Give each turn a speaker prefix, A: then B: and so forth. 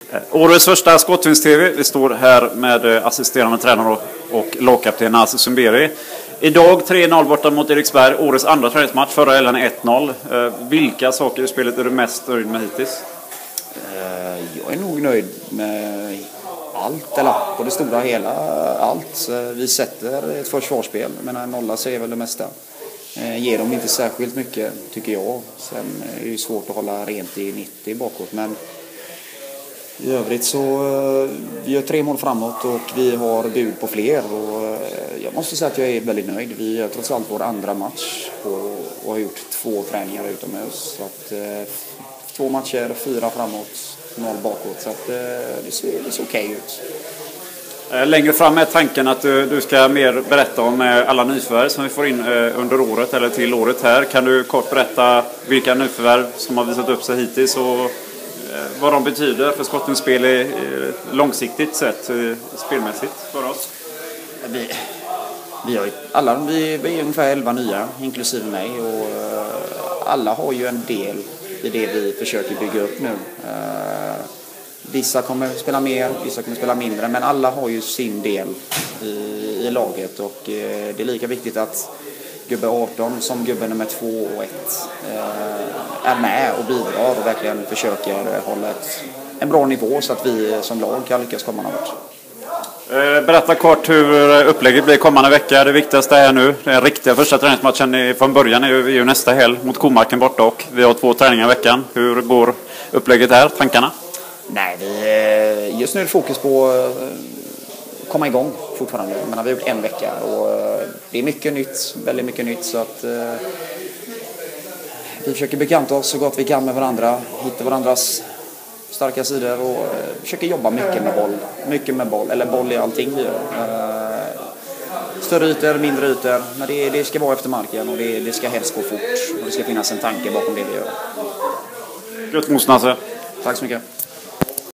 A: Årets första Skottvinst-TV. Vi står här med assisterande tränare och lagkapten Nazi Sumberi. Idag 3-0 borta mot Eriksberg. Årets andra träningsmatch. Förra helgen 1-0. Vilka saker i spelet är du mest nöjd med hittills?
B: Jag är nog nöjd med allt, eller på det stora hela allt. Vi sätter ett försvarsspel, men nolla säger väl det mesta. Ger dem inte särskilt mycket, tycker jag. Sen är det ju svårt att hålla rent i 90 bakåt, men i övrigt så vi gör 3 mål framåt och vi har bud på fler. Och jag måste säga att jag är väldigt nöjd. Vi gör trots allt vår andra match och har gjort 2 träningar utomhus. Så att 2 matcher, 4 framåt, 0 bakåt. Så att det ser okej ut.
A: Längre fram är tanken att du ska mer berätta om alla nyförvärv som vi får in under året eller till året här. Kan du kort berätta vilka nyförvärv som har visat upp sig hittills och vad de betyder för Skottens spel i långsiktigt sett spelmässigt för oss?
B: Vi är ungefär 11 nya, inklusive mig, och alla har ju en del i det vi försöker bygga upp nu. Vissa kommer spela mer, vissa kommer spela mindre, men alla har ju sin del i laget, och det är lika viktigt att gubbe 18 som gubbe nummer 2 och 1 är med och bidrar och verkligen försöker hålla en bra nivå så att vi som lag kan lyckas komma något.
A: Berätta kort hur upplägget blir kommande vecka. Det viktigaste är nu, den riktiga första träningsmatchen från början är ju nästa helg mot Komarken borta, och vi har 2 träningar i veckan. Hur går upplägget här, tankarna?
B: Nej, just nu är det fokus på att komma igång fortfarande. Men vi har gjort 1 vecka och det är mycket nytt, väldigt mycket nytt, så att vi försöker bekanta oss så gott vi kan med varandra, hitta varandras starka sidor och försöker jobba mycket med boll, eller boll i allting vi gör. Större ytor, mindre ytor, men det ska vara efter marken och det ska helst gå fort och det ska finnas en tanke bakom det vi gör.
A: Gött mos, Nasse.
B: Tack så mycket.